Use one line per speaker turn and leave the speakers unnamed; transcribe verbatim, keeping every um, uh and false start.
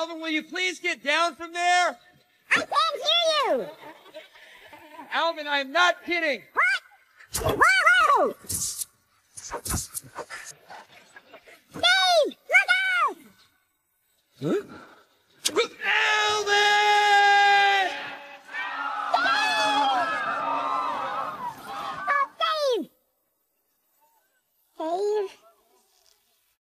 Alvin, will you please get down from there?
I can't hear you!
Alvin, I'm not kidding!
What? Whoa! Steve! Look out!
Huh?